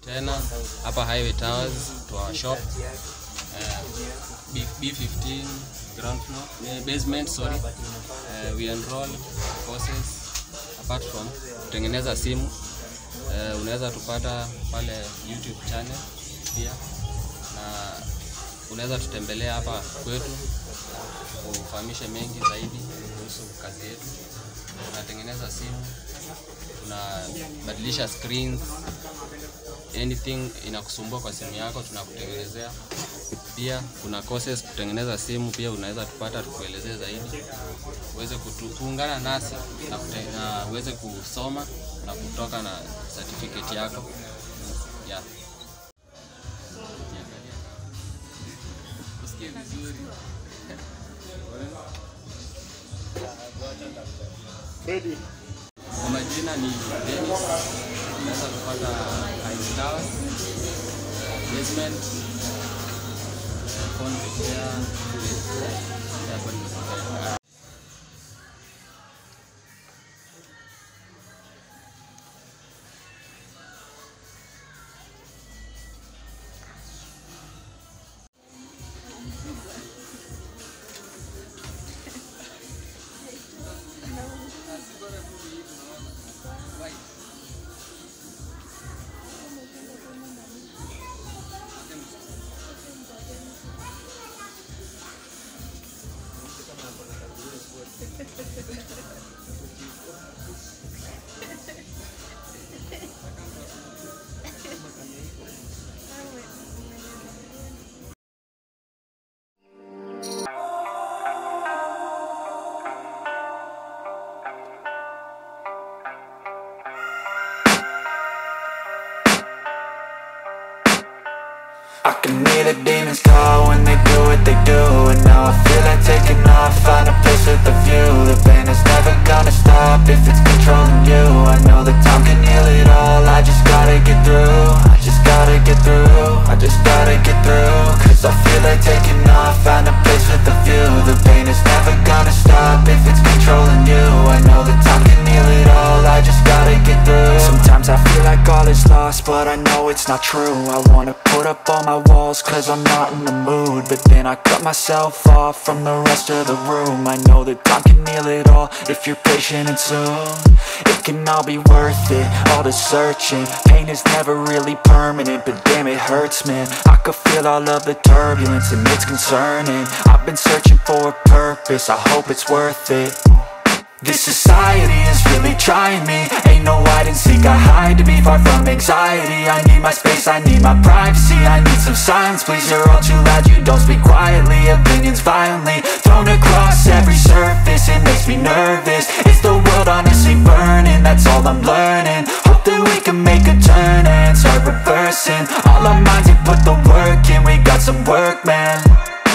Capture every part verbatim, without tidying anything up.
Tena hapa Highway Towers to our shop, uh, B fifteen ground floor, uh, basement sorry. Uh, we enroll courses apart from kutengeneza simu. Uh, unaweza tupata pale YouTube channel pia, na unaweza tutembelea hapa kwetu ufahamishe mengi zaidi kuhusu kazi yetu. Tunatengeneza simu, tunabadilisha screens, anything inakusumbua kwa simu yako tunakutengenezea. Pia kuna courses kutengeneza simu, pia unaweza tupata tukuelezee zaidi, uweze kuungana nasi na, na uweze kusoma na kutoka na certificate yako. Yeah. Usikie vizuri. Ready. Kwa majina ni Dennis. Unaweza kupata Highway Towers, basement, phone repair, I can hear the demons call when they do what they do, and now I feel like taking off, find a place with a view. The pain is never gonna stop if it's controlling you. I know that time can heal it all, I just gotta get through. I just gotta get through, I just gotta get through. Cause I feel like taking off, find a place with a view. The pain is never gonna stop if it's controlling you. I know that time can heal it all, I just gotta get through. Sometimes I feel like all is lost, but I know it's not true. I wanna put up all my walls cause I'm not in the mood, but then I cut myself off from the rest of the room. I know that time can heal it all if you're patient, and soon it can all be worth it, all the searching. Pain is never really permanent, but damn it hurts, man. I could feel all of the turbulence and it's concerning. I've been searching for a purpose, I hope it's worth it. This society is really trying me. Ain't no hide and seek, I hide to be far from anxiety. I need my space, I need my privacy. I need some silence, please, you're all too loud. You don't speak quietly, opinions violently thrown across every surface. It makes me nervous, is the world honestly burning? That's all I'm learning. Hope that we can make a turn and start reversing all our minds and put the work in. We got some work, man.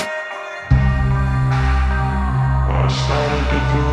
I started to do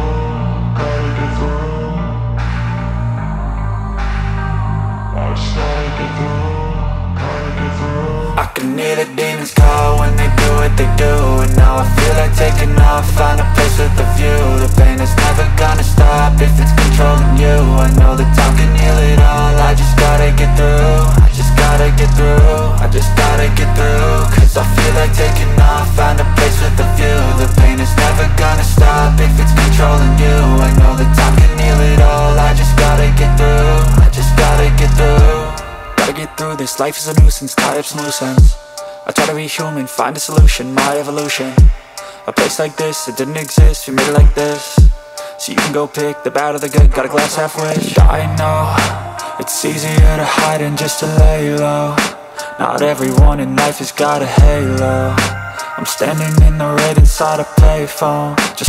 I can hear the demons call when they do what they do, and now I feel like taking off, find a place with a view. The pain is never gonna stop if it's controlling you. I know that time can heal it all, I just gotta get through. I just gotta get through, I just gotta get through. Cause I feel like taking off, find a place with a view. The pain is never gonna stop if it's controlling you. I know that time can heal it all, I just gotta get through. I just gotta get through. Gotta get through this, life is a nuisance, tie up some loose ends. I try to be human, find a solution, my evolution. A place like this, it didn't exist, we made it like this. So you can go pick the bad or the good, got a glass half wish. I know, it's easier to hide than just to lay low. Not everyone in life has got a halo. I'm standing in the red inside a payphone, just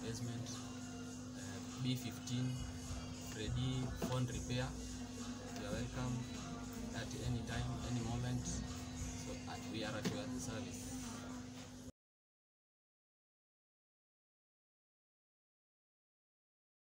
basement. uh, B fifteen ready phone repair. You are welcome at any time, any moment. So uh, we are at your service.